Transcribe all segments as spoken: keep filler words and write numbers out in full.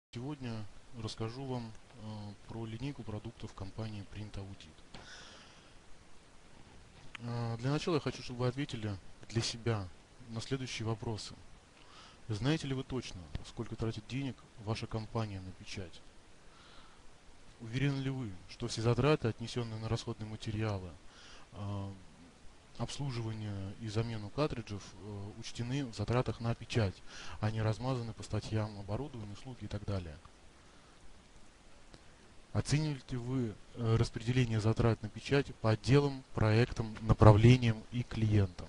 Сегодня расскажу вам э, про линейку продуктов компании Print Audit. Э, для начала я хочу, чтобы вы ответили для себя на следующие вопросы. Знаете ли вы точно, сколько тратит денег ваша компания на печать? Уверены ли вы, что все затраты, отнесенные на расходные материалы, э, обслуживание и замену картриджев, э, учтены в затратах на печать, а не размазаны по статьям оборудования, услуги и так далее? Оцениваете вы э, распределение затрат на печать по отделам, проектам, направлениям и клиентам?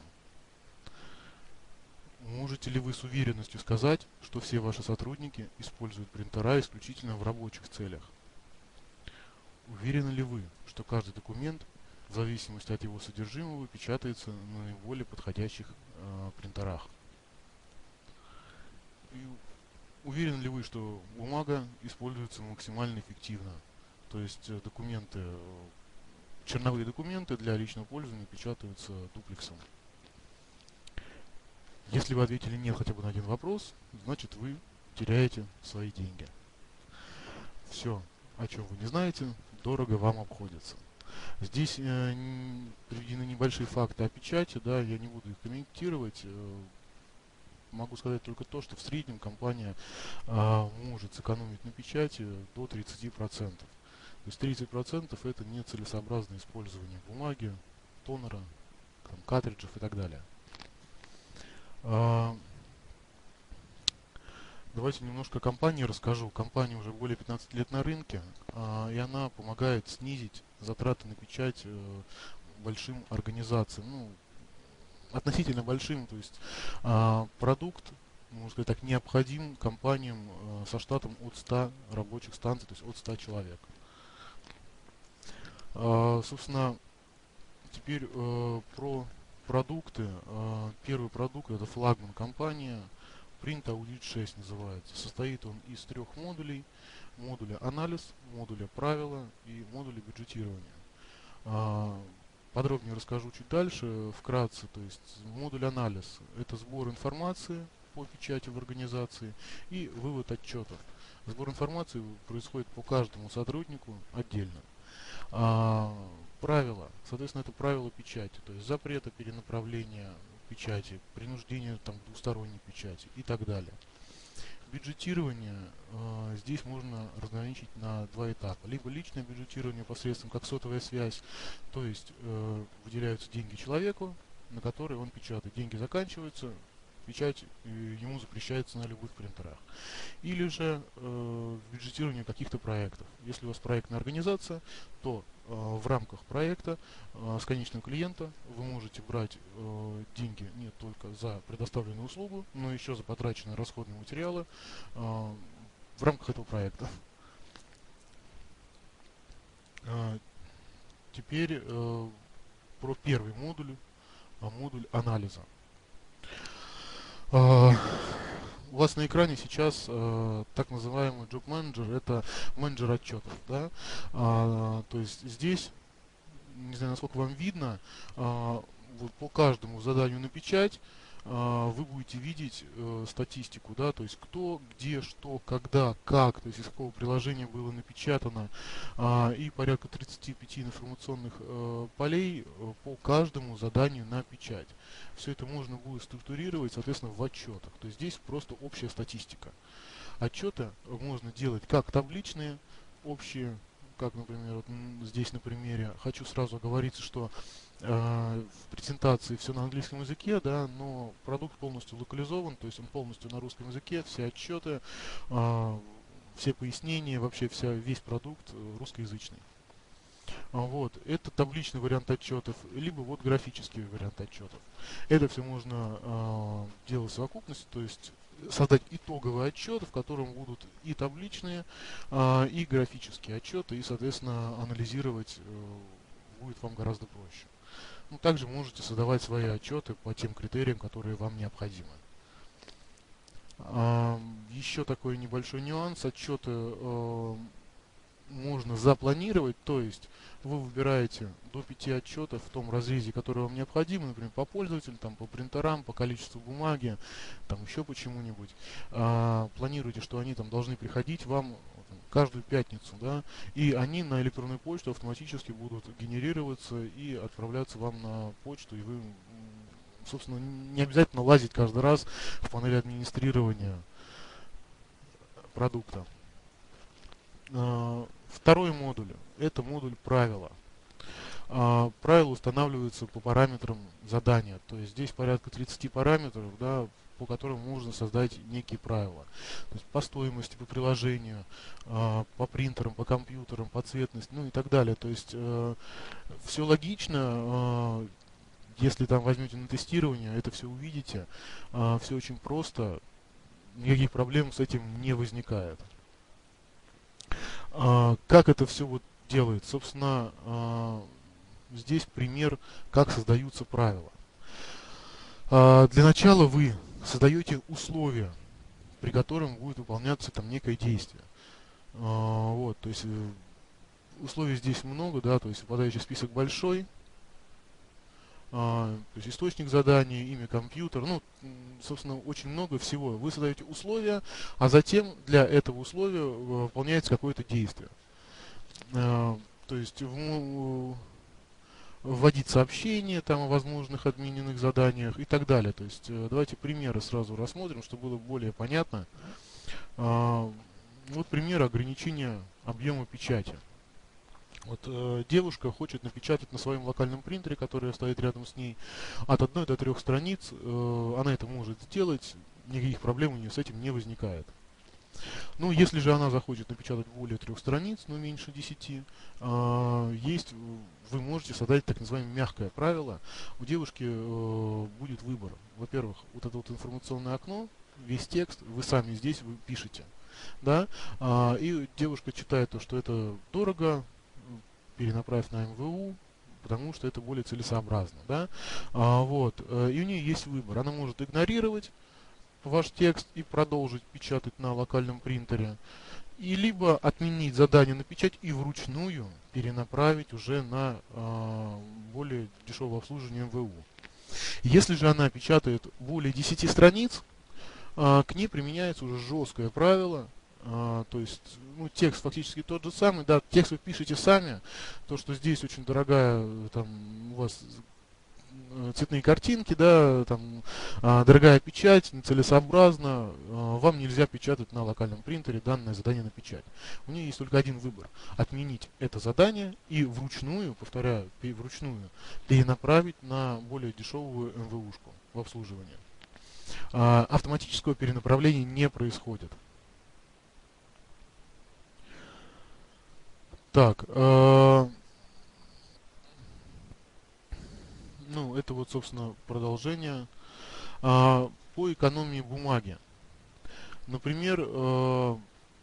Можете ли вы с уверенностью сказать, что все ваши сотрудники используют принтера исключительно в рабочих целях? Уверены ли вы, что каждый документ, в зависимости от его содержимого, печатается на наиболее подходящих э, принтерах? И уверены ли вы, что бумага используется максимально эффективно? То есть э, документы, э, черновые документы для личного пользования печатаются дуплексом. Если вы ответили нет хотя бы на один вопрос, значит вы теряете свои деньги. Все, о чем вы не знаете, дорого вам обходится. Здесь э, приведены небольшие факты о печати, да, я не буду их комментировать. Э, могу сказать только то, что в среднем компания э, может сэкономить на печати до тридцати процентов. То есть тридцать процентов это нецелесообразное использование бумаги, тонера, там, картриджев и так далее. А, Давайте немножко о компании расскажу. Компания уже более пятнадцати лет на рынке, а, и она помогает снизить затраты на печать э, большим организациям. Ну, относительно большим, то есть а, продукт, можно сказать так, необходим компаниям э, со штатом от ста рабочих станций, то есть от ста человек. А, собственно, теперь э, про продукты. Э, первый продукт это флагман компания. Print Audit шесть называется. Состоит он из трех модулей. Модуля анализ, модуля правила и модуля бюджетирования. А, подробнее расскажу чуть дальше, вкратце. То есть модуль анализ это сбор информации по печати в организации и вывод отчетов. Сбор информации происходит по каждому сотруднику отдельно. А, правила, соответственно, это правила печати, то есть запрета перенаправления печати, принуждения там, к двусторонней печати и так далее. Бюджетирование э, здесь можно разграничить на два этапа. Либо личное бюджетирование посредством как сотовая связь, то есть э, выделяются деньги человеку, на который он печатает. Деньги заканчиваются, печать э, ему запрещается на любых принтерах. Или же э, бюджетирование каких-то проектов. Если у вас проектная организация, то э, в рамках проекта э, с конечного клиента вы можете брать э, деньги не только за предоставленную услугу, но еще за потраченные расходные материалы э, в рамках этого проекта. Э, теперь э, про первый модуль, а модуль анализа. Э, у вас на экране сейчас э, так называемый job manager, это менеджер отчетов, да? А, то есть здесь, не знаю, насколько вам видно, а, вот по каждому заданию на печать а, вы будете видеть э, статистику, да, то есть кто, где, что, когда, как, то есть из какого приложения было напечатано, а, и порядка тридцати пяти информационных э, полей э, по каждому заданию на печать. Все это можно будет структурировать, соответственно, в отчетах. То есть здесь просто общая статистика. Отчеты можно делать как табличные, общие, как, например, вот здесь на примере. Хочу сразу оговориться, что э, в презентации все на английском языке, да, но продукт полностью локализован, то есть он полностью на русском языке, все отчеты, э, все пояснения, вообще вся, весь продукт э, русскоязычный. А, Вот, это табличный вариант отчетов, либо вот графический вариант отчетов. Это все можно э, делать в совокупности, то есть создать итоговый отчет, в котором будут и табличные, э, и графические отчеты, и, соответственно, анализировать э, будет вам гораздо проще. Ну, также можете создавать свои отчеты по тем критериям, которые вам необходимы. А, еще такой небольшой нюанс. Отчеты э, можно запланировать, то есть вы выбираете до пяти отчетов в том разрезе, который вам необходим, например, по пользователю, там, по принтерам, по количеству бумаги, там еще почему-нибудь. А, планируете, что они там должны приходить вам там, каждую пятницу, да, и они на электронную почту автоматически будут генерироваться и отправляться вам на почту, и вы, собственно, не обязательно лазить каждый раз в панель администрирования продукта. Второй модуль – это модуль правила. Правила устанавливаются по параметрам задания. То есть здесь порядка тридцати параметров, да, по которым можно создать некие правила. То есть по стоимости, по приложению, по принтерам, по компьютерам, по цветности, ну и так далее. То есть все логично. Если там возьмете на тестирование, это все увидите. Все очень просто. Никаких проблем с этим не возникает. Как это все вот делает? Собственно, здесь пример, как создаются правила. Для начала вы создаете условия, при котором будет выполняться там некое действие. Вот, то есть условий здесь много, да, то есть выпадающий список большой. То есть источник задания, имя компьютера, ну, собственно, очень много всего. Вы создаете условия, а затем для этого условия выполняется какое-то действие. То есть вводить сообщения там о возможных отмененных заданиях и так далее. То есть давайте примеры сразу рассмотрим, чтобы было более понятно. Вот пример ограничения объема печати. Вот э, девушка хочет напечатать на своем локальном принтере, который стоит рядом с ней, от одной до трех страниц. Э, она это может сделать, никаких проблем у нее с этим не возникает. Ну, если же она захочет напечатать более трех страниц, но меньше десяти, э, есть, вы можете создать так называемое мягкое правило. У девушки э, будет выбор. Во-первых, вот это вот информационное окно, весь текст вы сами здесь вы пишете, да, э, и девушка читает то, что это дорого, перенаправив на эм вэ у, потому что это более целесообразно, да, а, вот, и у нее есть выбор, она может игнорировать ваш текст и продолжить печатать на локальном принтере, и либо отменить задание на печать и вручную перенаправить уже на а, более дешевое обслуживание эм вэ у. Если же она печатает более десяти страниц, а, к ней применяется уже жесткое правило. Uh, то есть, ну, текст фактически тот же самый, да, текст вы пишете сами, то, что здесь очень дорогая, там, у вас цветные картинки, да, там, uh, дорогая печать, нецелесообразно, uh, вам нельзя печатать на локальном принтере данное задание на печать. У нее есть только один выбор, отменить это задание и вручную, повторяю, вручную перенаправить на более дешевую эм вэ у-шку в обслуживание. Uh, автоматического перенаправления не происходит. Так, э, ну, это вот, собственно, продолжение. Э, по экономии бумаги. Например, э,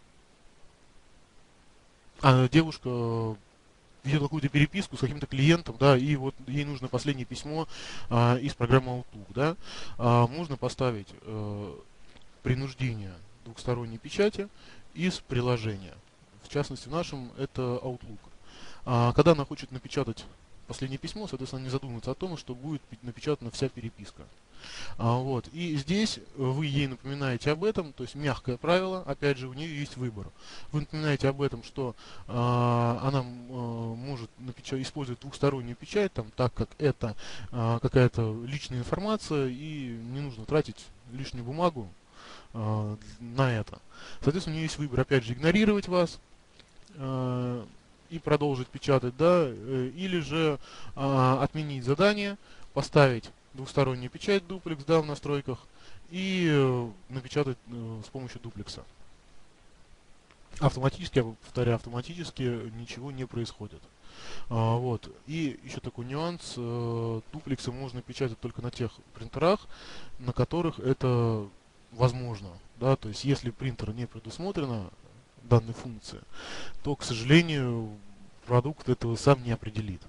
а, девушка ведет какую-то переписку с каким-то клиентом, да, и вот ей нужно последнее письмо э, из программы Outlook, да. Э, можно поставить э, принуждение двухсторонней печати из приложения. В частности, в нашем это Outlook. А, когда она хочет напечатать последнее письмо, соответственно, не задумывается о том, что будет напечатана вся переписка. А, вот. И здесь вы ей напоминаете об этом, то есть мягкое правило, опять же, у нее есть выбор. Вы напоминаете об этом, что а, она а, может напечатать, использовать двухстороннюю печать, там, так как это а, какая-то личная информация, и не нужно тратить лишнюю бумагу а, на это. Соответственно, у нее есть выбор, опять же, игнорировать вас а, и продолжить печатать, да, или же а, отменить задание, поставить двухстороннюю печать дуплекс, да, в настройках и э, напечатать э, с помощью дуплекса. Автоматически, я повторяю, автоматически ничего не происходит. А, вот. И еще такой нюанс, э, дуплексы можно печатать только на тех принтерах, на которых это возможно, да, то есть если принтер не предусмотрено данной функции, то, к сожалению, продукт этого сам не определит.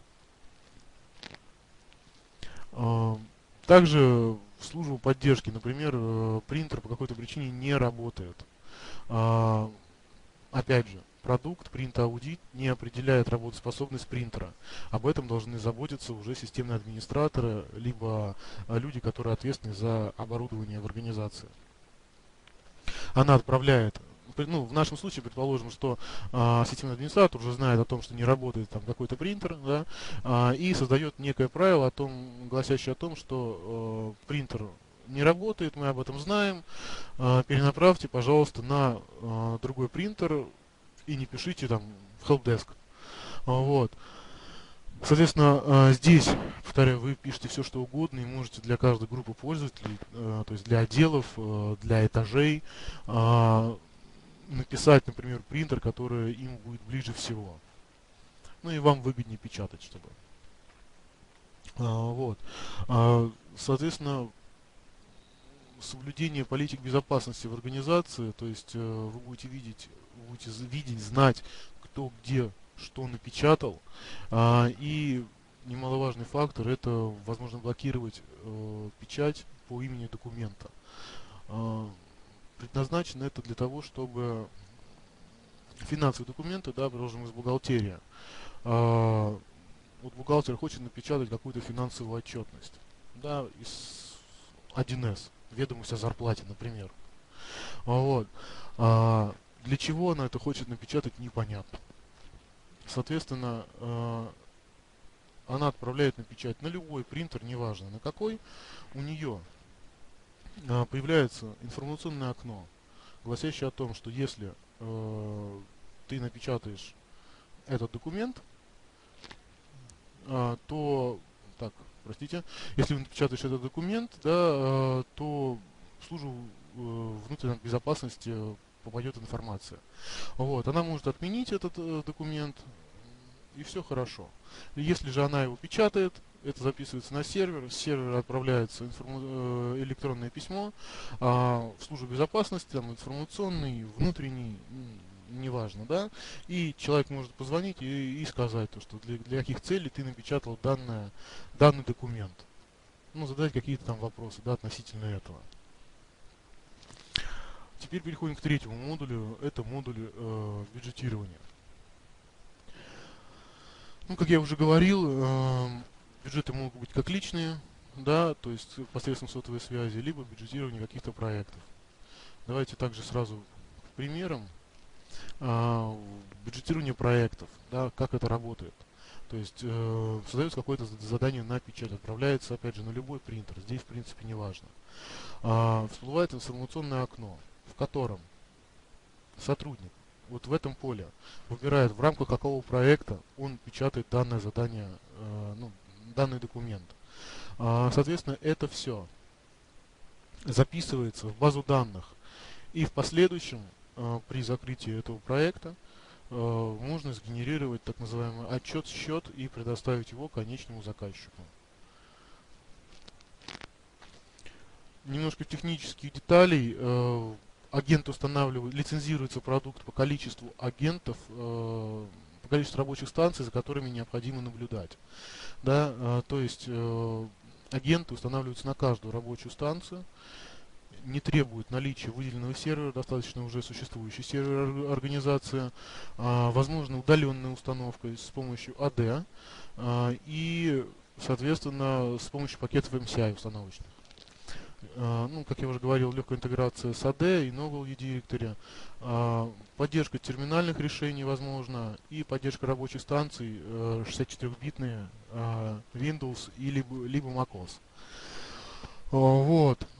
Также в службу поддержки, например, принтер по какой-то причине не работает. Опять же, продукт, принт-аудит не определяет работоспособность принтера. Об этом должны заботиться уже системные администраторы, либо люди, которые ответственны за оборудование в организации. Она отправляет, ну, в нашем случае, предположим, что а, системный администратор уже знает о том, что не работает там какой-то принтер, да, а, и создает некое правило, о том, гласящее о том, что а, принтер не работает, мы об этом знаем, а, перенаправьте, пожалуйста, на а, другой принтер и не пишите там в helpdesk. А, вот. Соответственно, а, здесь, повторяю, вы пишете все, что угодно, и можете для каждой группы пользователей, а, то есть для отделов, а, для этажей, а, написать, например, принтер, который им будет ближе всего. Ну и вам выгоднее печатать, чтобы. А, вот. А, соответственно, соблюдение политик безопасности в организации, то есть э, вы будете видеть, вы будете видеть, знать, кто где что напечатал, а, и немаловажный фактор — это возможно блокировать э, печать по имени документа. А, предназначено это для того, чтобы финансовые документы, да, продолжим из бухгалтерии. А, вот бухгалтер хочет напечатать какую-то финансовую отчетность, да, из один эс, ведомость о зарплате, например. Вот. А, для чего она это хочет напечатать, непонятно. Соответственно, а, она отправляет на печать на любой принтер, неважно на какой. У нее а, появляется информационное окно, гласящее о том, что если а, ты напечатаешь этот документ, а, то, так, простите, если вы напечатаешь этот документ, да, а, то в службу э, внутренней безопасности попадет информация. Вот, она может отменить этот э, документ, и все хорошо. Если же она его печатает, это записывается на сервер, с сервера отправляется информ... э, электронное письмо, а в службу безопасности, там, информационный, внутренний, неважно, да, и человек может позвонить и, и сказать, то, что для, для каких целей ты напечатал данное, данный документ. Ну, задать какие-то там вопросы, да, относительно этого. Теперь переходим к третьему модулю, это модуль э, бюджетирования. Ну, как я уже говорил, э, бюджеты могут быть как личные, да, то есть посредством сотовой связи, либо бюджетирование каких-то проектов. Давайте также сразу к примерам. Э, бюджетирование проектов, да, как это работает. То есть э, создается какое-то задание на печать, отправляется, опять же, на любой принтер, здесь в принципе не важно. Э, всплывает информационное окно, в котором сотрудник вот в этом поле выбирает, в рамках какого проекта он печатает данное задание, э, ну, данный документ. А, соответственно, это все записывается в базу данных. И в последующем, э, при закрытии этого проекта, э, можно сгенерировать так называемый отчет-счет и предоставить его конечному заказчику. Немножко технических деталей. Э, агент устанавливает, лицензируется продукт по количеству агентов, э, по количеству рабочих станций, за которыми необходимо наблюдать. Да, э, то есть э, агенты устанавливаются на каждую рабочую станцию, не требует наличия выделенного сервера, достаточно уже существующий сервер организации, э, возможно удаленная установка с помощью эй ди э, и, соответственно, с помощью пакетов эм си ай установочных. Ну, как я уже говорил, легкая интеграция с эй ди и Novel Directory, поддержка терминальных решений возможна и поддержка рабочих станций шестидесятичетырёхбитные Windows и либо, либо macOS. Вот.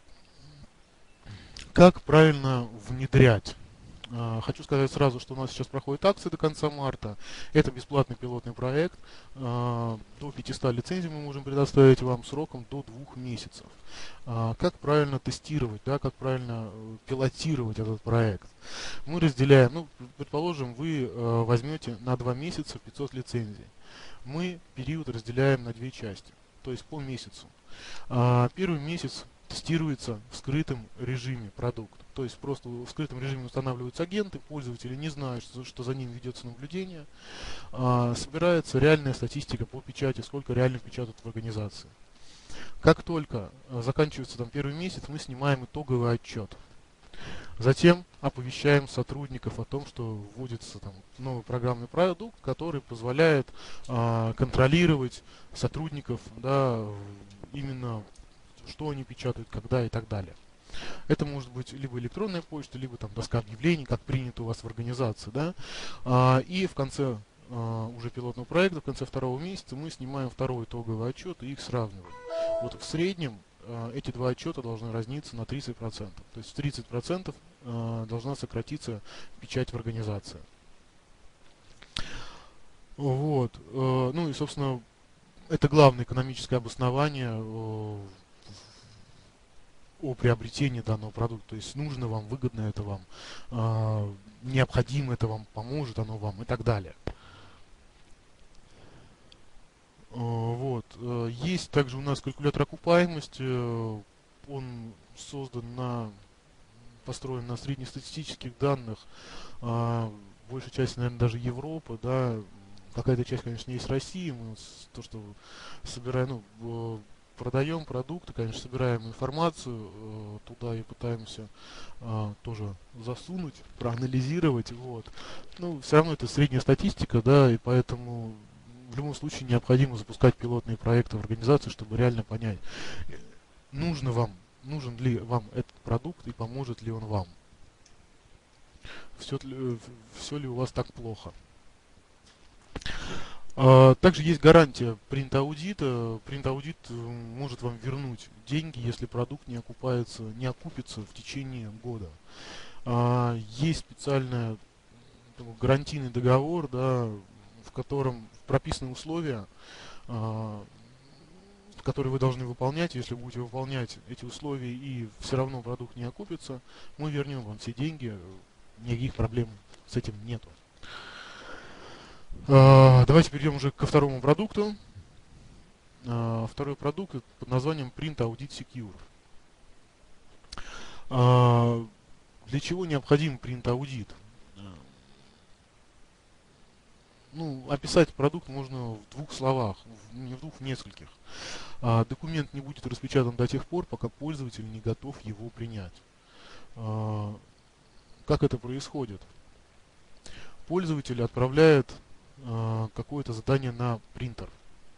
Как правильно внедрять? Хочу сказать сразу, что у нас сейчас проходит акция до конца марта. Это бесплатный пилотный проект. До пятисот лицензий мы можем предоставить вам сроком до двух месяцев. Как правильно тестировать, да, как правильно пилотировать этот проект? Мы разделяем, ну, предположим, вы возьмете на два месяца пятьсот лицензий. Мы период разделяем на две части, то есть по месяцу. Первый месяц тестируется в скрытом режиме продукт. То есть просто в скрытом режиме устанавливаются агенты, пользователи не знают, что, что за ним ведется наблюдение. А, собирается реальная статистика по печати, сколько реально печатают в организации. Как только а, заканчивается там первый месяц, мы снимаем итоговый отчет. Затем оповещаем сотрудников о том, что вводится там новый программный продукт, который позволяет а, контролировать сотрудников, да, именно что они печатают, когда и так далее. Это может быть либо электронная почта, либо там доска объявлений, как принято у вас в организации, да. А, и в конце а, уже пилотного проекта, в конце второго месяца мы снимаем второй итоговый отчет и их сравниваем. Вот в среднем а, эти два отчета должны разниться на тридцать процентов. То есть в тридцать процентов а, должна сократиться печать в организации. Вот. э, Ну и, собственно, это главное экономическое обоснование э, о приобретении данного продукта. То есть нужно вам, выгодно это вам, э, необходимо это вам, поможет оно вам и так далее. Э, Вот. э, Есть также у нас калькулятор окупаемости. э, Он создан на, построен на среднестатистических данных. э, Большая часть, наверное, даже Европы, да. Какая-то часть, конечно, есть России. Мы с- то, что собираем, ну, э, продаем продукты, конечно, собираем информацию э, туда и пытаемся э, тоже засунуть, проанализировать, вот. Ну, все равно это средняя статистика, да, и поэтому в любом случае необходимо запускать пилотные проекты в организации, чтобы реально понять, э, нужно вам, нужен ли вам этот продукт и поможет ли он вам. Все, все ли у вас так плохо? А, Также есть гарантия принт-аудита. Принт-аудит э, может вам вернуть деньги, если продукт не окупается, не окупится в течение года. А, Есть специальный гарантийный договор, да, в котором прописаны условия, а, которые вы должны выполнять. Если будете выполнять эти условия и все равно продукт не окупится, мы вернем вам все деньги. Никаких проблем с этим нету. А, Давайте перейдем уже ко второму продукту. А, Второй продукт под названием Print Audit Secure. А, Для чего необходим Print Audit? Ну, описать продукт можно в двух словах, не в двух, в нескольких. А, Документ не будет распечатан до тех пор, пока пользователь не готов его принять. А, Как это происходит? Пользователь отправляет а, какое-то задание на принтер.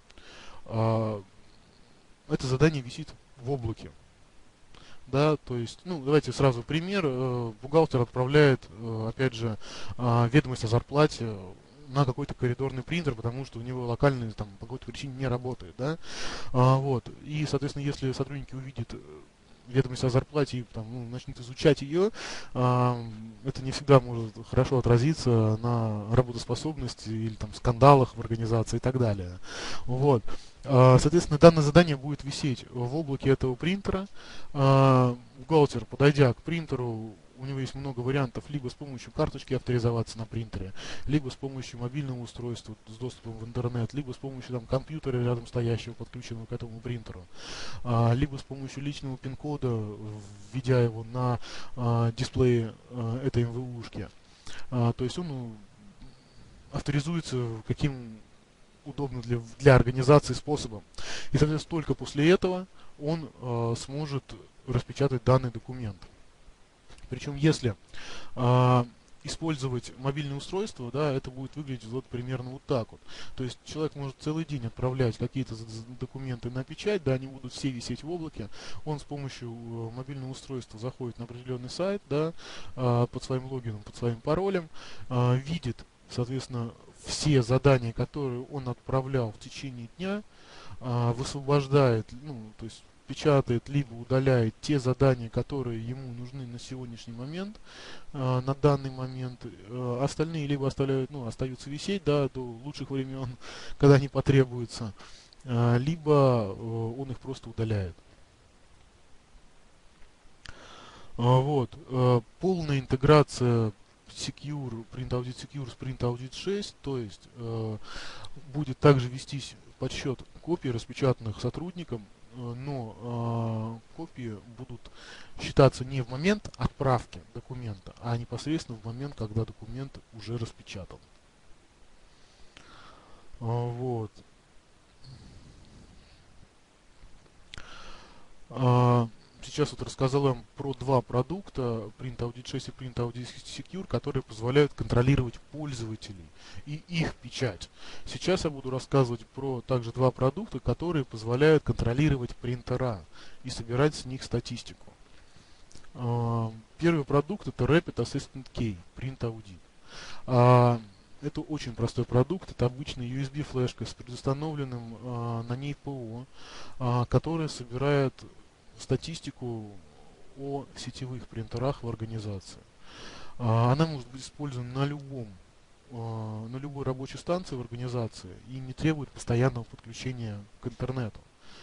А, Это задание висит в облаке. Да, то есть, ну, давайте сразу пример. Э, Бухгалтер отправляет, э, опять же, а, ведомость о зарплате на какой-то коридорный принтер, потому что у него локальный там по какой-то причине не работает, да. А, вот. И, соответственно, если сотрудники увидят э, ведомость о зарплате и там, ну, начнут изучать ее, а, это не всегда может хорошо отразиться на работоспособности или там скандалах в организации и так далее. Вот. А, Соответственно, данное задание будет висеть в облаке этого принтера. А, Бухгалтер, подойдя к принтеру, у него есть много вариантов, либо с помощью карточки авторизоваться на принтере, либо с помощью мобильного устройства с доступом в интернет, либо с помощью там, компьютера рядом стоящего, подключенного к этому принтеру, а, либо с помощью личного пин-кода, введя его на а, дисплее а, этой МВУшки. А, то есть он ну, авторизуется каким удобно для, для организации способом. И, соответственно, только после этого он э, сможет распечатать данный документ. Причем, если э, использовать мобильное устройство, да, это будет выглядеть вот примерно вот так вот. То есть человек может целый день отправлять какие-то документы на печать, да, они будут все висеть в облаке. Он с помощью э, мобильного устройства заходит на определенный сайт, да, э, под своим логином, под своим паролем, э, видит, соответственно, все задания, которые он отправлял в течение дня, а, высвобождает, ну, то есть печатает, либо удаляет те задания, которые ему нужны на сегодняшний момент, а, на данный момент. А, остальные либо оставляют, ну, остаются висеть, да, до лучших времен, когда они потребуются, а, либо э, он их просто удаляет. А, Вот. э, Полная интеграция Secure, Print Audit Secure с Print Audit шесть, то есть э, будет также вестись подсчет копий, распечатанных сотрудником, э, но э, копии будут считаться не в момент отправки документа, а непосредственно в момент, когда документ уже распечатан. А, Вот. А, сейчас вот рассказал вам про два продукта, Print Audit шесть и Print Audit Secure, которые позволяют контролировать пользователей и их печать. Сейчас я буду рассказывать про также два продукта, которые позволяют контролировать принтера и собирать с них статистику. А, Первый продукт — это Rapid Assistant Key, Print Audit. А, Это очень простой продукт, это обычная ю эс би-флешка с предустановленным а, на ней ПО, а, которая собирает статистику о сетевых принтерах в организации. А, Она может быть использована на любом, а, на любой рабочей станции в организации и не требует постоянного подключения к интернету.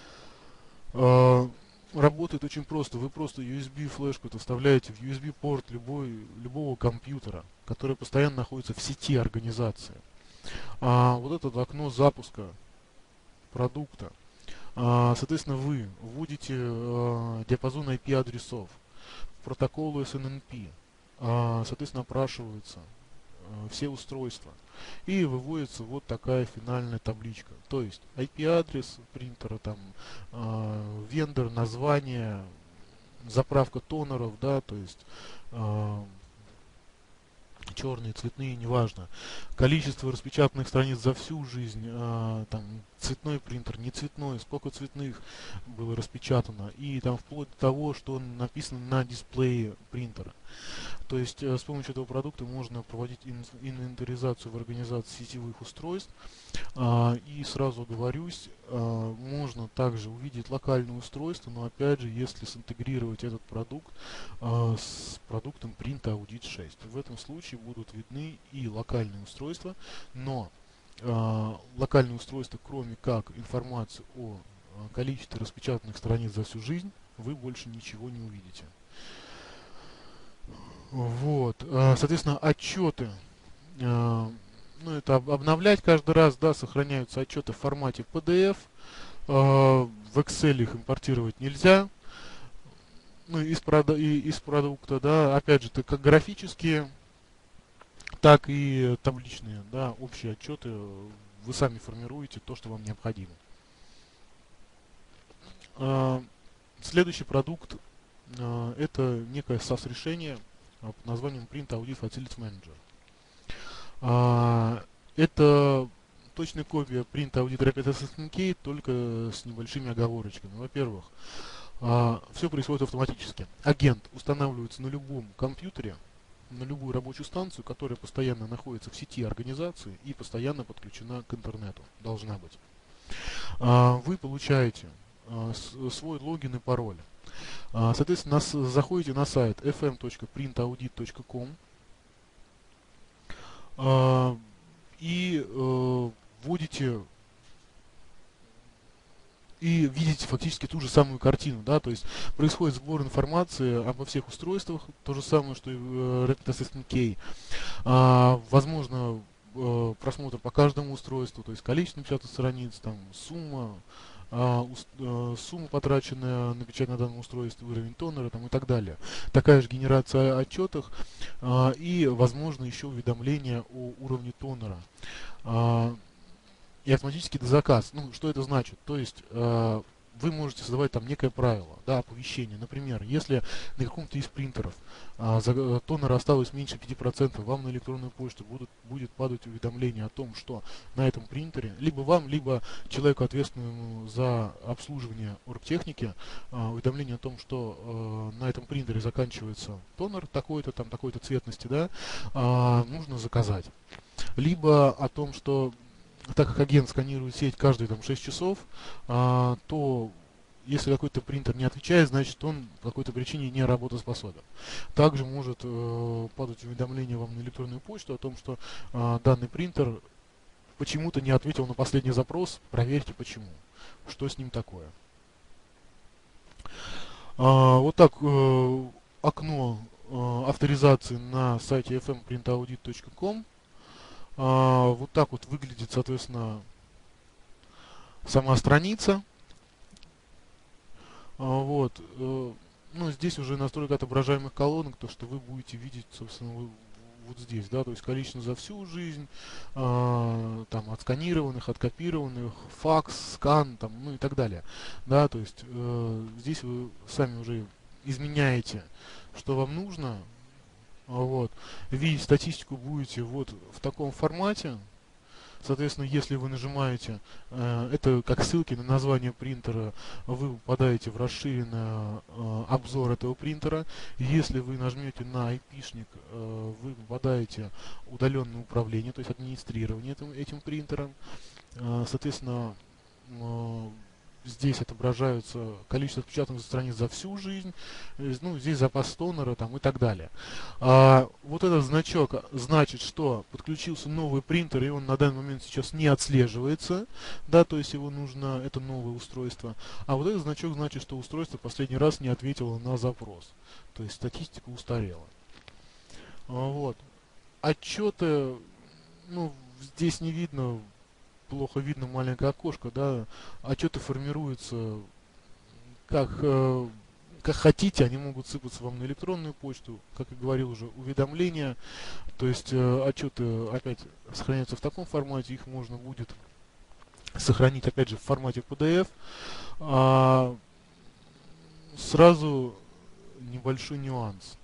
А, Работает очень просто. Вы просто ю эс би-флешку вставляете в ю эс би-порт любой, любого компьютера, который постоянно находится в сети организации. А вот это окно запуска продукта. А, соответственно, вы вводите а, диапазон ай пи-адресов, протоколы эс эн эн пи, а, соответственно, опрашиваются а, все устройства. И выводится вот такая финальная табличка. То есть ай пи-адрес принтера, там, э, вендор, название, заправка тонеров, да, то есть э, черные, цветные, неважно. Количество распечатанных страниц за всю жизнь, э, там, цветной принтер, не цветной, сколько цветных было распечатано. И там вплоть до того, что написано на дисплее принтера. То есть э, с помощью этого продукта можно проводить инвентаризацию в организации сетевых устройств. А, и сразу оговорюсь, а, можно также увидеть локальное устройство, но опять же, если синтегрировать этот продукт а, с продуктом Print Audit шесть. В этом случае будут видны и локальные устройства, но а, локальные устройства, кроме как информацию о а, количестве распечатанных страниц за всю жизнь, вы больше ничего не увидите. Вот, а, соответственно, отчеты. а, Ну, это обновлять каждый раз, да, сохраняются отчеты в формате пи ди эф. э, в Excel их импортировать нельзя. Ну, из, прода и, из продукта, да, опять же, это как графические, так и табличные, да, общие отчеты. Вы сами формируете то, что вам необходимо. Э, следующий продукт э, это некое SaaS-решение под названием Print Audit Facility Manager. А, это точная копия Print Audit Rapid Assistant Key, только с небольшими оговорочками. Во-первых, а, все происходит автоматически. Агент устанавливается на любом компьютере, на любую рабочую станцию, которая постоянно находится в сети организации и постоянно подключена к интернету. Должна быть. А, вы получаете а, с, свой логин и пароль. А, соответственно, нас, заходите на сайт эф эм точка принт аудит точка ком. Uh, и uh, вводите и видите фактически ту же самую картину, да, то есть происходит сбор информации обо всех устройствах, то же самое, что и uh, Rapid Assistant Key. Uh, возможно, uh, просмотр по каждому устройству, то есть количество напечатанных страниц, там, сумма, Uh, uh, сумма, потраченная на печать на данном устройстве, уровень тонера, там, и так далее. Такая же генерация отчетов uh, и, возможно, еще уведомление о уровне тонера. Uh, и автоматический заказ. Ну, что это значит? То есть uh, вы можете создавать там некое правило, да, оповещение. Например, если на каком-то из принтеров а, за, тонера осталось меньше пяти процентов, вам на электронную почту будут, будет падать уведомление о том, что на этом принтере, либо вам, либо человеку, ответственному за обслуживание оргтехники, а, уведомление о том, что а, на этом принтере заканчивается тонер такой-то, там такой-то цветности, да, а, нужно заказать. Либо о том, что так как агент сканирует сеть каждые там, шесть часов, а, то если какой-то принтер не отвечает, значит он по какой-то причине не работоспособен. Также может э, падать уведомление вам на электронную почту о том, что э, данный принтер почему-то не ответил на последний запрос. Проверьте почему. Что с ним такое. А, вот так э, окно э, авторизации на сайте эф эм принт аудит точка ком. А, вот так вот выглядит, соответственно, сама страница. А, вот. Э, ну, здесь уже настройка отображаемых колонок, то, что вы будете видеть, собственно, вы, вот здесь, да, то есть количество за всю жизнь, э, там, отсканированных, откопированных, факс, скан, там, ну и так далее. Да, то есть э, здесь вы сами уже изменяете, что вам нужно, вот, видеть статистику будете вот в таком формате. Соответственно, если вы нажимаете, э, это как ссылки на название принтера, вы попадаете в расширенный э, обзор этого принтера. Если вы нажмете на айпишник, э, вы попадаете в удаленное управление, то есть администрирование этим, этим принтером. Э, соответственно, э, здесь отображаются количество отпечатанных страниц за всю жизнь, э, ну, здесь запас тонера там, и так далее. А, вот этот значок значит, что подключился новый принтер, и он на данный момент сейчас не отслеживается, да, то есть его нужно, это новое устройство. А вот этот значок значит, что устройство последний раз не ответило на запрос, то есть статистика устарела. А, вот. Отчеты, ну, здесь не видно, плохо видно маленькое окошко, да, отчеты формируются как, э, как хотите, они могут сыпаться вам на электронную почту, как и говорил уже, уведомления, то есть э, отчеты опять сохраняются в таком формате, их можно будет сохранить опять же в формате пи ди эф. А, сразу небольшой нюанс.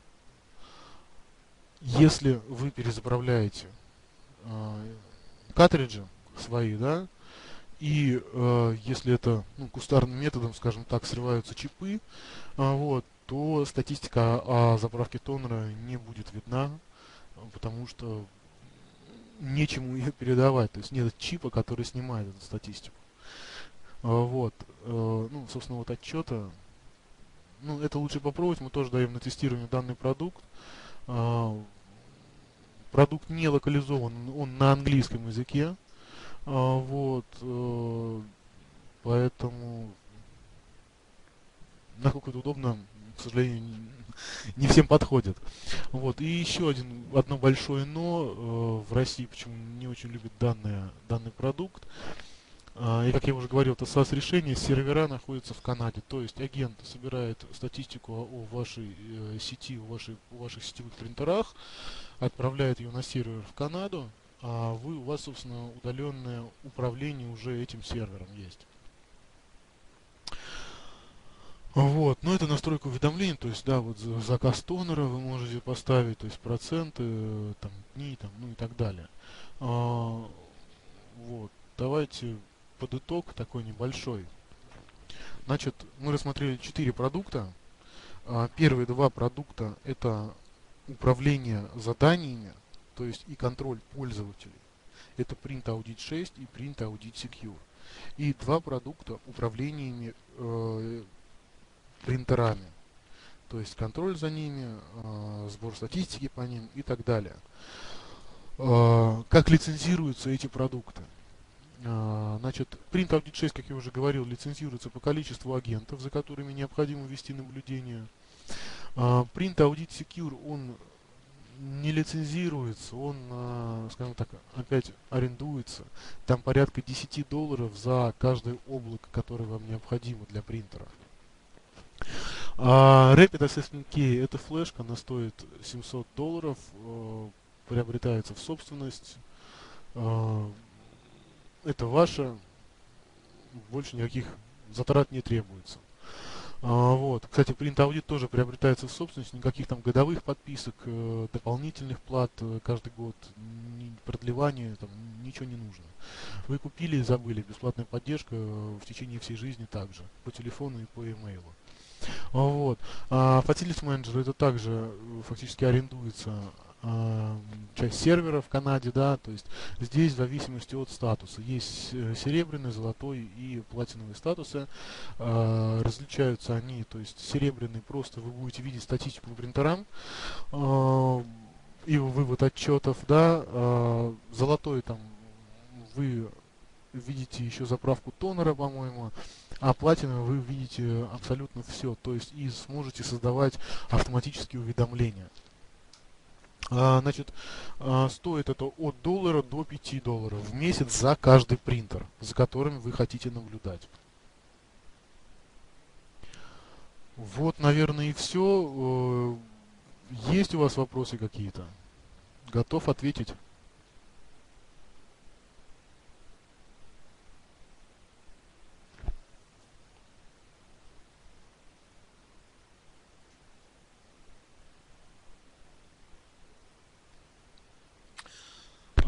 Если вы перезаправляете э, картриджи свои, да, и э, если это ну, кустарным методом, скажем так, срываются чипы, а, вот, то статистика о заправке тонера не будет видна, потому что нечему ее передавать, то есть нет чипа, который снимает эту статистику. А, вот, э, ну, собственно, вот отчета, ну, это лучше попробовать, мы тоже даем на тестирование данный продукт. А, продукт не локализован, он на английском языке, а, вот, э, поэтому насколько это удобно, к сожалению, не, не всем подходит. Вот. И еще один, одно большое но, э, в России почему не очень любят данный, данный продукт. А, и как я уже говорил, это SaaS решение, сервера находятся в Канаде. То есть агент собирает статистику о вашей э, сети, о, вашей, о ваших сетевых принтерах, отправляет ее на сервер в Канаду, а вы, у вас, собственно, удаленное управление уже этим сервером есть. Вот, но это настройка уведомлений, то есть, да, вот за- заказ тонера вы можете поставить, то есть проценты, э, там, дни, там, ну и так далее. А, вот, давайте под итог такой небольшой. Значит, мы рассмотрели четыре продукта. А, первые два продукта это управление заданиями, то есть и контроль пользователей. Это Print Audit шесть и Print Audit Secure. И два продукта управлениями э, принтерами. То есть контроль за ними, э, сбор статистики по ним и так далее. Э, как лицензируются эти продукты? Э, значит, Print Audit шесть, как я уже говорил, лицензируется по количеству агентов, за которыми необходимо вести наблюдение. Э, Print Audit Secure, он не лицензируется, он, э, скажем так, опять арендуется. Там порядка десять долларов за каждое облако, которое вам необходимо для принтера. А Rapid Assessment Key это флешка, она стоит семьсот долларов, э, приобретается в собственность. Э, это ваша, больше никаких затрат не требуется. А, вот. Кстати, Print Audit тоже приобретается в собственность, никаких там годовых подписок, э, дополнительных плат э, каждый год, ни продлевания, там, ничего не нужно. Вы купили и забыли, бесплатная поддержка э, в течение всей жизни также, по телефону и по e-mail. Вот. А Facility Manager это также э, фактически арендуется а, часть сервера в Канаде, да, то есть здесь в зависимости от статуса есть э, серебряный, золотой и платиновый статусы. А, различаются они, то есть серебряный просто вы будете видеть статистику по принтерам а, и вывод отчетов, да, а, золотой там вы видите еще заправку тонера, по-моему, а платина вы видите абсолютно все, то есть и сможете создавать автоматические уведомления. А, значит, а, стоит это от доллара до пяти долларов в месяц за каждый принтер, за которым вы хотите наблюдать. Вот, наверное, и все. Есть у вас вопросы какие-то? Готов ответить.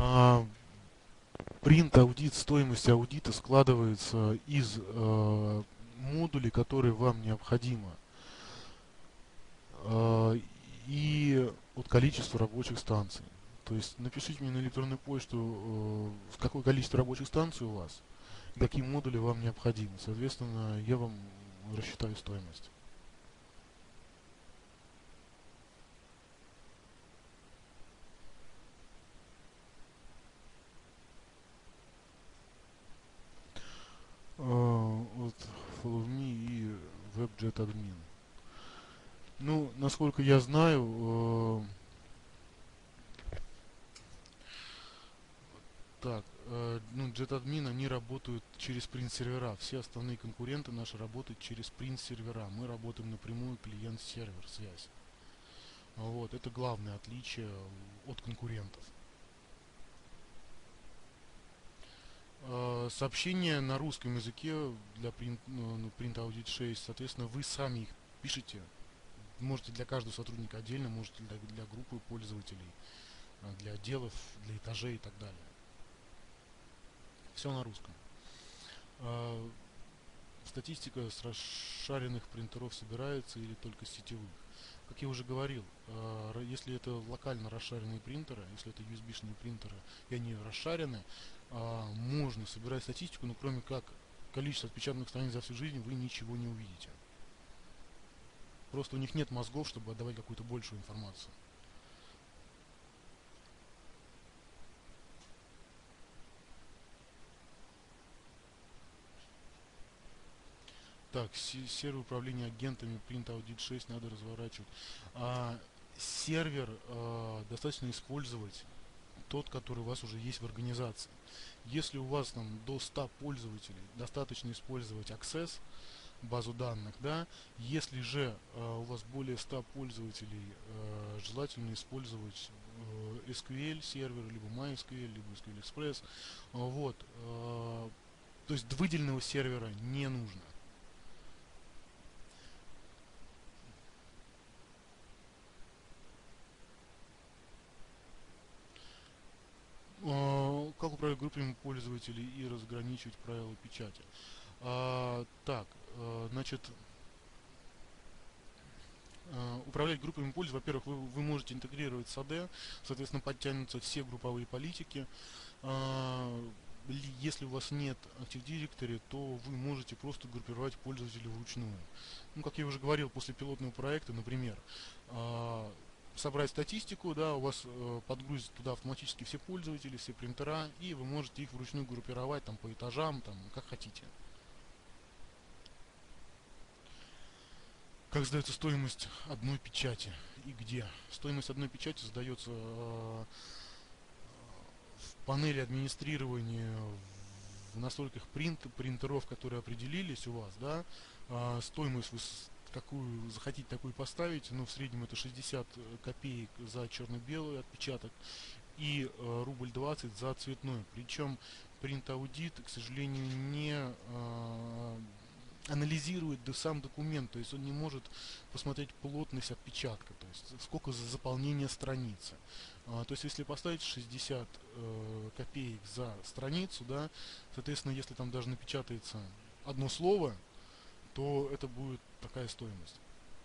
А, Принт аудит, стоимость аудита складывается из э, модулей, которые вам необходимо, э, и от количества рабочих станций. То есть напишите мне на электронную почту, э, какое количество рабочих станций у вас, какие модули вам необходимы. Соответственно, я вам рассчитаю стоимость. Э, от Follow Me и WebJet Admin. Ну, насколько я знаю, э, так, э, ну, JetAdmin, они работают через принт-сервера. Все основные конкуренты наши работают через принт-сервера. Мы работаем напрямую клиент-сервер связь. Вот, это главное отличие от конкурентов. Э, сообщения на русском языке для Print, ну, Print Audit шесть, соответственно, вы сами их пишете. Можете для каждого сотрудника отдельно, можете для, для группы пользователей, для отделов, для этажей и так далее. Все на русском. Э, Статистика с расшаренных принтеров собирается или только сетевых? Как я уже говорил, э, если это локально расшаренные принтеры, если это ю эс би-шные принтеры и они расшарены, э, можно собирать статистику, но кроме как количество отпечатанных страниц за всю жизнь вы ничего не увидите. Просто у них нет мозгов, чтобы отдавать какую-то большую информацию. Так, сервер управления агентами Print Audit шесть надо разворачивать. А, сервер а, достаточно использовать тот, который у вас уже есть в организации. Если у вас там до ста пользователей, достаточно использовать Access, базу данных, да. Если же э, у вас более ста пользователей, э, желательно использовать э, эс кью эль сервер, либо MySQL, либо эс кью эль Express. Вот. Э, то есть выделенного сервера не нужно. Э, как управлять группами пользователей и разграничивать правила печати? А, так, э, значит, э, управлять группами пользователей, во-первых, вы, вы можете интегрировать с эй ди, соответственно, подтянутся все групповые политики. А, если у вас нет Active Directory, то вы можете просто группировать пользователей вручную. Ну, как я уже говорил, после пилотного проекта, например, а, собрать статистику, да, у вас э, подгрузят туда автоматически все пользователи, все принтера, и вы можете их вручную группировать там по этажам, там, как хотите. Как задается стоимость одной печати и где? Стоимость одной печати задается э, в панели администрирования в настройках принт, принтеров, которые определились у вас, да, э, стоимость вы с, какую захотите, такую поставить, но в среднем это шестьдесят копеек за черно-белый отпечаток и э, рубль двадцать за цветной. Причем принт аудит, к сожалению, не э, анализирует да, сам документ, то есть он не может посмотреть плотность отпечатка, то есть сколько за заполнение страницы. А, то есть если поставить шестьдесят э, копеек за страницу, да, соответственно, если там даже напечатается одно слово, то это будет такая стоимость.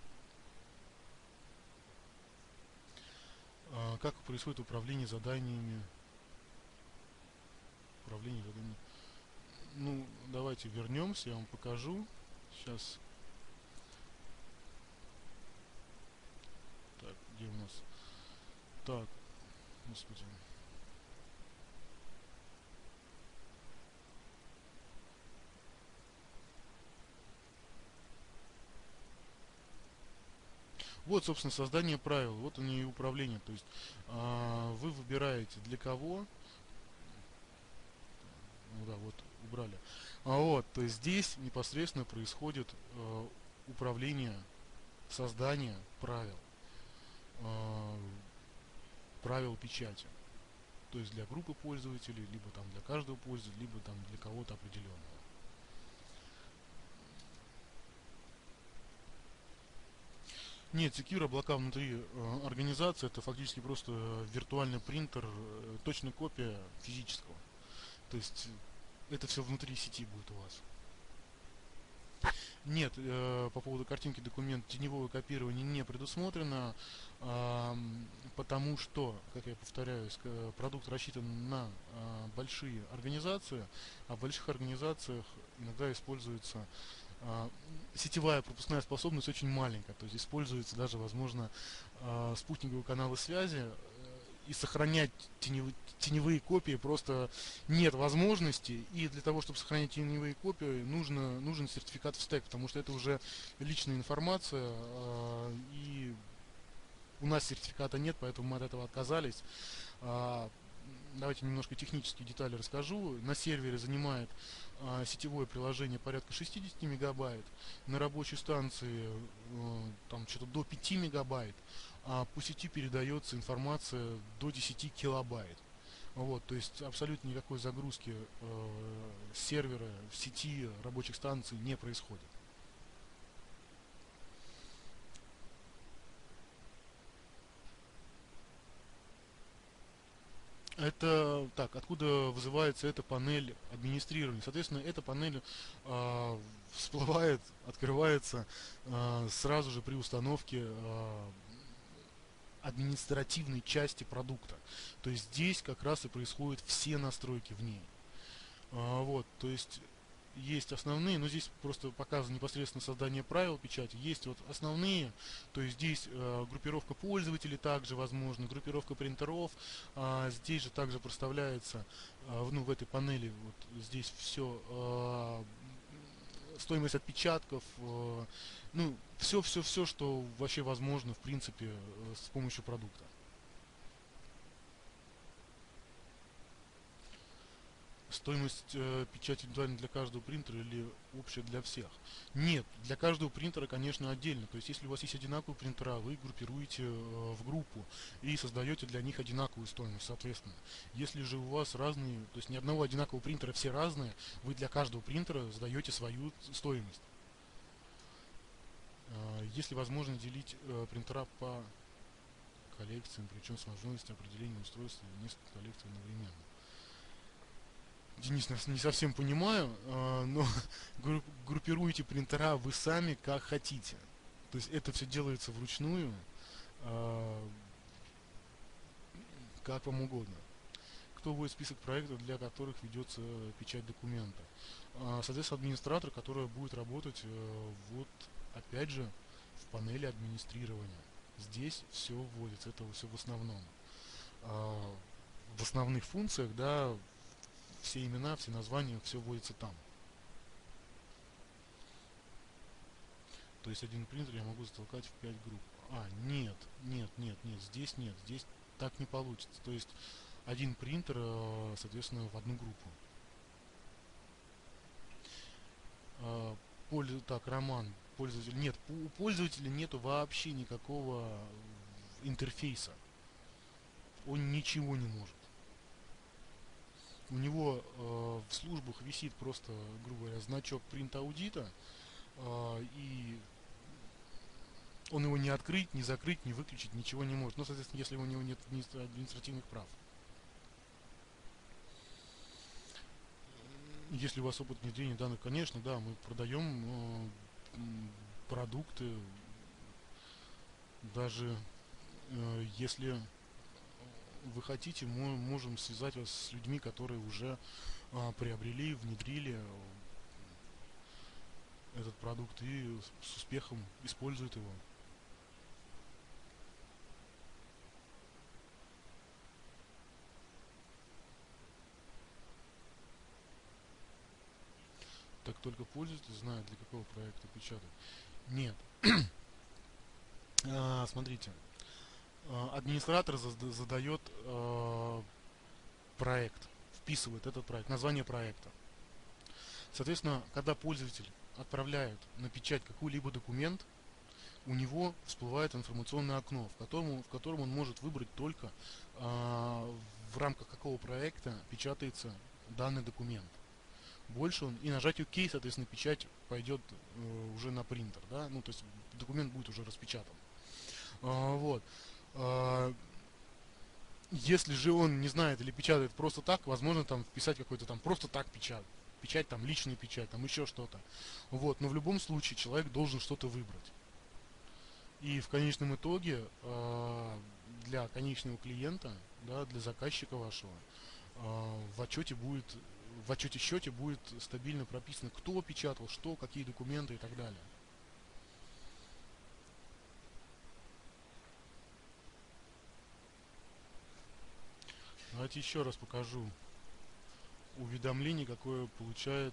А, как происходит управление заданиями? Управление заданиями. Ну, давайте вернемся, я вам покажу. Сейчас. Так, где у нас? Так, господи. Вот, собственно, создание правил, вот они и управление. То есть а, вы выбираете для кого. Ну да, вот убрали. А вот, то есть здесь непосредственно происходит э, управление, создание правил, э, правил печати. То есть для группы пользователей, либо там для каждого пользователя, либо там для кого-то определенного. Нет, Secure облака внутри э, организации это фактически просто виртуальный принтер, э, точная копия физического. То есть это все внутри сети будет у вас. Нет, э, по поводу картинки документ теневое копирование не предусмотрено, а, потому что, как я повторяюсь, к- продукт рассчитан на а, большие организации, а в больших организациях иногда используется а, сетевая пропускная способность очень маленькая, то есть используется даже, возможно, а, спутниковые каналы связи, э, и сохранять теневые, теневые копии просто нет возможности, и для того, чтобы сохранять теневые копии, нужно, нужен сертификат в стек, потому что это уже личная информация, э, и у нас сертификата нет, поэтому мы от этого отказались. А, давайте немножко технические детали расскажу. На сервере занимает а, сетевое приложение порядка шестьдесят мегабайт, на рабочей станции э, там что-то до пяти мегабайт, а по сети передается информация до десяти килобайт. Вот, то есть абсолютно никакой загрузки э, сервера, сети, рабочих станций не происходит. Это так, откуда вызывается эта панель администрирования? Соответственно, эта панель э, всплывает, открывается э, сразу же при установке э, административной части продукта. То есть здесь как раз и происходят все настройки в ней. А, вот, то есть есть основные, но здесь просто показано непосредственно создание правил печати. Есть вот основные, то есть здесь э, группировка пользователей также возможно, группировка принтеров. А, здесь же также проставляется, э, ну в этой панели вот здесь все, э, стоимость отпечатков, э, ну все, все, все, что вообще возможно в принципе э, с помощью продукта. Стоимость э, печати индивидуально для каждого принтера или общая для всех? Нет, для каждого принтера, конечно, отдельно. То есть, если у вас есть одинаковые принтера, вы группируете э, в группу и создаете для них одинаковую стоимость, соответственно. Если же у вас разные, то есть ни одного одинакового принтера, все разные, вы для каждого принтера задаете свою стоимость. Э, если возможно делить э, принтера по коллекциям, причем с возможностью определения устройства несколько коллекций одновременно. Денис, не совсем понимаю, э, но группируете принтера вы сами как хотите. То есть это все делается вручную, э, как вам угодно. Кто вводит список проектов, для которых ведется печать документа? А, соответственно, администратор, который будет работать э, вот опять же в панели администрирования. Здесь все вводится, это все в основном. А, в основных функциях, да, все имена, все названия, все вводится там. То есть один принтер я могу затолкать в пять групп. А, нет, нет, нет, нет, здесь нет, здесь так не получится. То есть один принтер, э, соответственно, в одну группу. Э, пользу- так, Роман, пользователь. Нет, у пользователя нету вообще никакого интерфейса. Он ничего не может. У него э, в службах висит просто, грубо говоря, значок принт аудита, э, и он его не открыть, не закрыть, не выключить, ничего не может. Ну, соответственно, если у него нет административных прав. Если у вас опыт внедрения данных, конечно, да, мы продаем э, продукты, даже э, если вы хотите, мы можем связать вас с людьми, которые уже э, приобрели, внедрили этот продукт и с успехом используют его. Так только пользователь знает, для какого проекта печатать. Нет. А, смотрите, а, администратор задает э, проект, вписывает этот проект, название проекта. Соответственно, когда пользователь отправляет на печать какой-либо документ, у него всплывает информационное окно, в котором, в котором он может выбрать только э, в рамках какого проекта печатается данный документ. Больше он и нажать ОК, соответственно, печать пойдет э, уже на принтер, да, ну то есть документ будет уже распечатан. А, вот. А, если же он не знает или печатает просто так, возможно там вписать какой-то там просто так печать, печать там личную печать, там еще что-то. Вот, но в любом случае человек должен что-то выбрать. И в конечном итоге э, для конечного клиента, да, для заказчика вашего, э, в отчете будет, в отчете счете будет стабильно прописано, кто печатал, что, какие документы и так далее. Давайте еще раз покажу уведомление, какое получает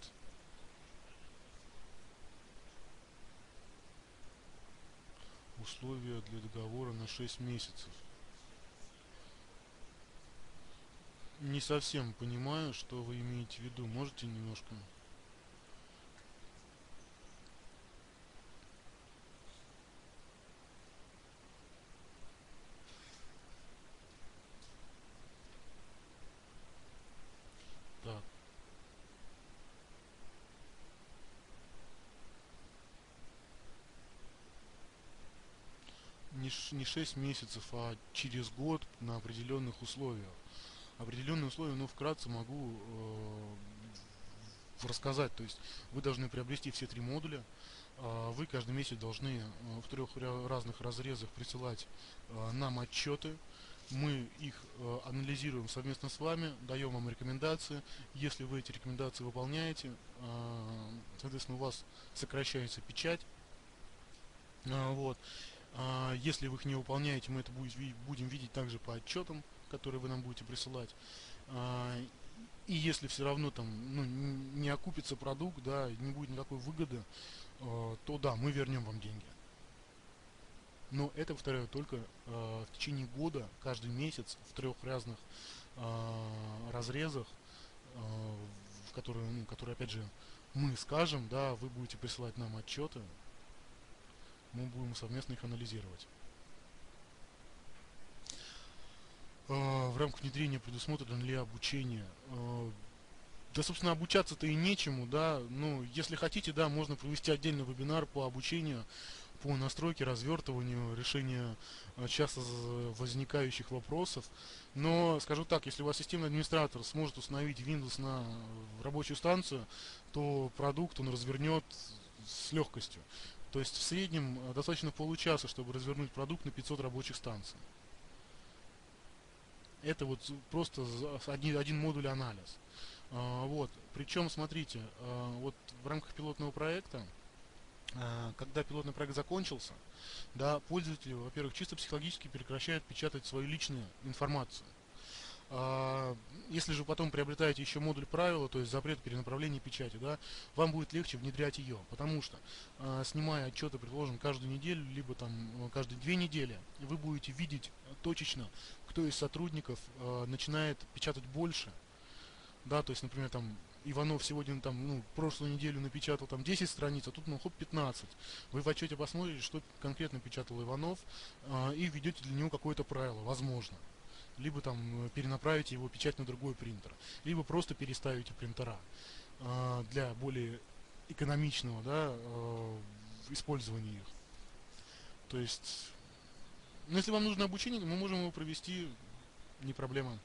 условия для договора на шесть месяцев. Не совсем понимаю, что вы имеете в виду. Можете немножко? Так, не, ш- не шесть месяцев, а через год на определенных условиях. Определенные условия, ну, вкратце могу э, рассказать. То есть вы должны приобрести все три модуля. Э, вы каждый месяц должны э, в трех разных разрезах присылать э, нам отчеты. Мы их э, анализируем совместно с вами, даем вам рекомендации. Если вы эти рекомендации выполняете, э, соответственно, у вас сокращается печать. Э, вот. А если вы их не выполняете, мы это будем видеть также по отчетам, которые вы нам будете присылать. А, и если все равно там ну, не окупится продукт, да, не будет никакой выгоды, э, то да, мы вернем вам деньги. Но это, повторяю, только э, в течение года, каждый месяц, в трех разных э, разрезах, э, в которые, ну, которые, опять же, мы скажем, да, вы будете присылать нам отчеты, мы будем совместно их анализировать. Э, в рамках внедрения предусмотрено ли обучение? Э, Да, собственно, обучаться-то и нечему, да. Ну, если хотите, да, можно провести отдельный вебинар по обучению, по настройке, развертыванию, решению э, часто возникающих вопросов. Но, скажу так, если у вас системный администратор сможет установить Windows на рабочую станцию, то продукт он развернет с легкостью. То есть в среднем э, достаточно получаса, чтобы развернуть продукт на пятьсот рабочих станций. Это вот просто один, один модуль анализ. А, вот. Причем, смотрите, а, вот в рамках пилотного проекта, а, когда пилотный проект закончился, да, пользователи, во-первых, чисто психологически прекращают печатать свою личную информацию. А, если же потом приобретаете еще модуль правила, то есть запрет перенаправления печати, да, вам будет легче внедрять ее, потому что а, снимая отчеты, предположим, каждую неделю, либо там э, каждые две недели, вы будете видеть точечно, кто из сотрудников а, начинает печатать больше, да, то есть, например, там Иванов сегодня там, ну, прошлую неделю напечатал там десять страниц, а тут, ну, хоп, пятнадцать. Вы в отчете посмотрите, что конкретно печатал Иванов, э, и введете для него какое-то правило, возможно. Либо там э, перенаправите его печать на другой принтер, либо просто переставите принтера э, для более экономичного, да, э, использования их. То есть, ну, если вам нужно обучение, мы можем его провести, не проблема.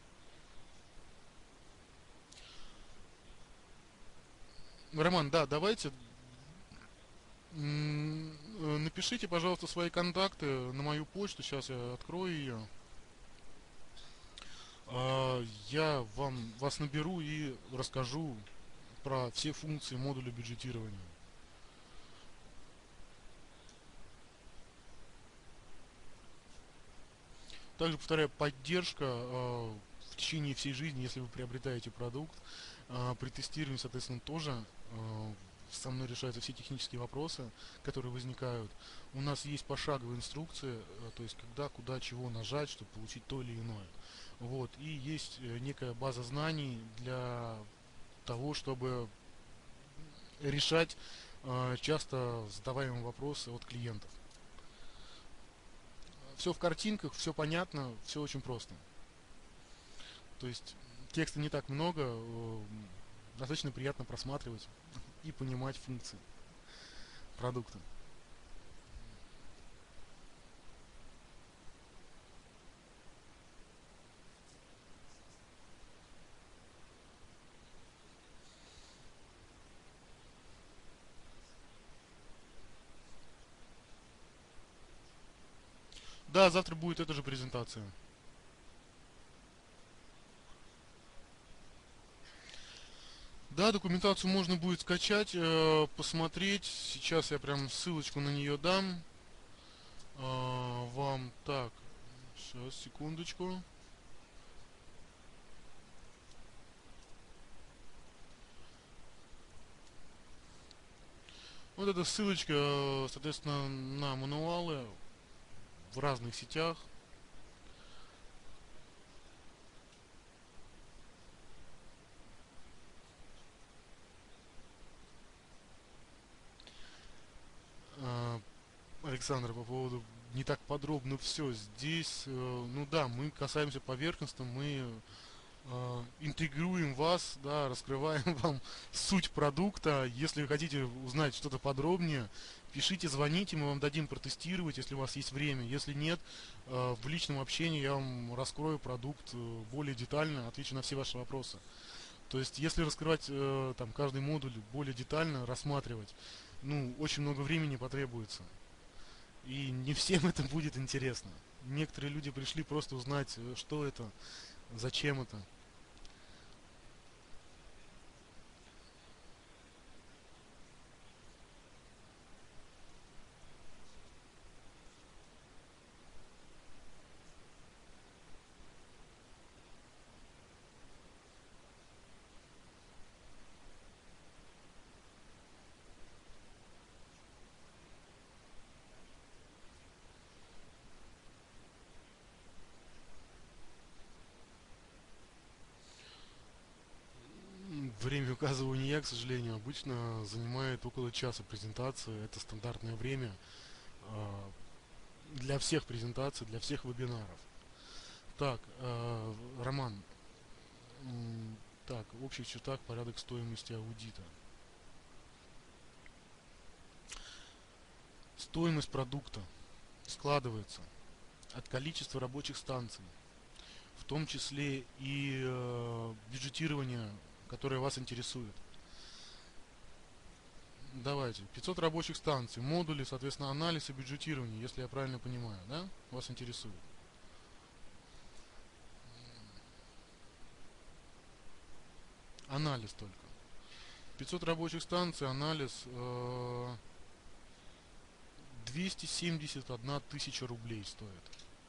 Роман, да, давайте М, э, напишите, пожалуйста, свои контакты на мою почту. Сейчас я открою ее. А, Я вам вас наберу и расскажу про все функции модуля бюджетирования. Также, повторяю, поддержка э, в течение всей жизни, если вы приобретаете продукт. Э, При тестировании, соответственно, тоже э, со мной решаются все технические вопросы, которые возникают. У нас есть пошаговые инструкции, э, то есть когда, куда, чего нажать, чтобы получить то или иное. Вот. И есть э, некая база знаний для того, чтобы решать э, часто задаваемые вопросы от клиентов. Все в картинках, все понятно, все очень просто. То есть текста не так много, э, достаточно приятно просматривать и понимать функции продукта. Да, завтра будет эта же презентация. Да, документацию можно будет скачать, э, посмотреть. Сейчас я прям ссылочку на нее дам э, вам. Так, сейчас, секундочку. Вот эта ссылочка, э, соответственно, на мануалы в разных сетях. Э, Александр, по поводу не так подробно все здесь. э, Ну да, мы касаемся поверхностно, мы э, интегрируем вас, да, раскрываем вам суть продукта. Если вы хотите узнать что-то подробнее, пишите, звоните, мы вам дадим протестировать, если у вас есть время. Если нет, э, в личном общении я вам раскрою продукт э, более детально, отвечу на все ваши вопросы. То есть, если раскрывать э, там каждый модуль более детально, рассматривать, ну, очень много времени потребуется. И не всем это будет интересно. Некоторые люди пришли просто узнать, э, что это, зачем это. Время указываю не я, к сожалению, обычно занимает около часа презентации. Это стандартное время э, для всех презентаций, для всех вебинаров. Так, э, Роман, м, так, в общих чертах порядок стоимости аудита. Стоимость продукта складывается от количества рабочих станций, в том числе и э, бюджетирования, которое вас интересует. Давайте, пятьсот рабочих станций, модули, соответственно, анализ и бюджетирование, если я правильно понимаю, да, вас интересует. Анализ только. пятьсот рабочих станций, анализ э, двести семьдесят одна тысяча рублей стоит.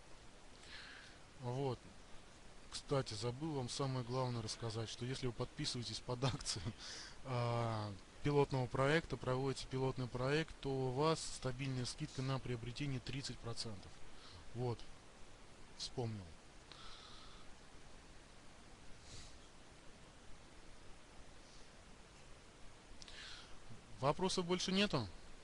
Вот. Кстати, забыл вам самое главное рассказать, что если вы подписываетесь под акцию э, пилотного проекта, проводите пилотный проект, то у вас стабильная скидка на приобретение тридцать процентов. Вот, вспомнил. Вопросов больше нету?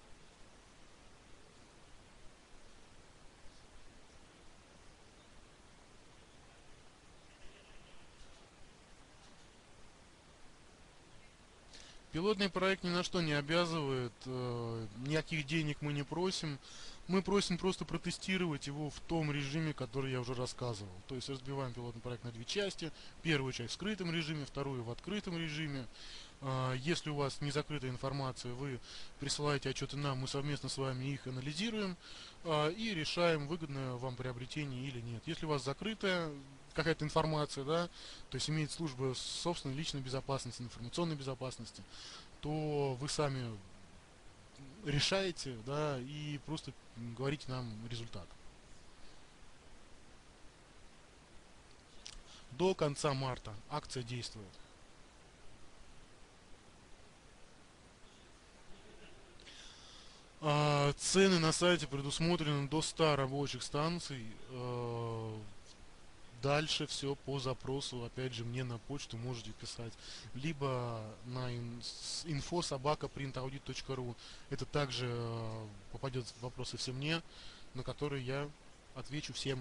Пилотный проект ни на что не обязывает, э, никаких денег мы не просим. Мы просим просто протестировать его в том режиме, который я уже рассказывал. То есть разбиваем пилотный проект на две части. Первую часть в скрытом режиме, вторую в открытом режиме. Э, если у вас не закрытая информация, вы присылаете отчеты нам, мы совместно с вами их анализируем э, и решаем, выгодное вам приобретение или нет. Если у вас закрытая какая-то информация, да, то есть имеет служба собственной личной безопасности, информационной безопасности, то вы сами решаете, да, и просто говорите нам результат. До конца марта акция действует. А, цены на сайте предусмотрены до ста рабочих станций. Э, Дальше все по запросу, опять же, мне на почту можете писать. Либо на инфо собака принтаудит точка ру. Это также э, попадет вопросы все мне, на которые я отвечу всем.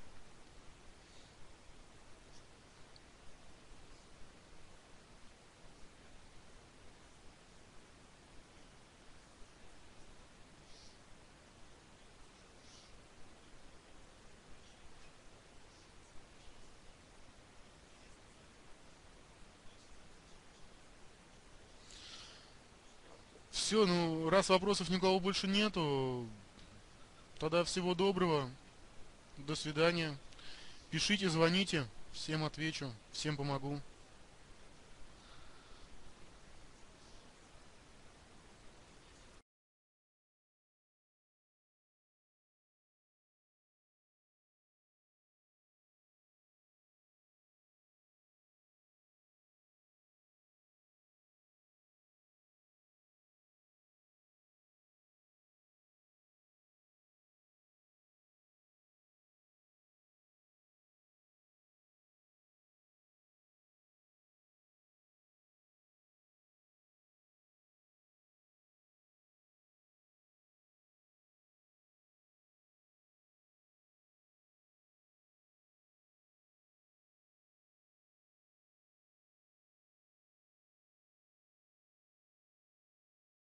Все, ну, раз вопросов никого больше нету, тогда всего доброго. До свидания. Пишите, звоните. Всем отвечу, всем помогу.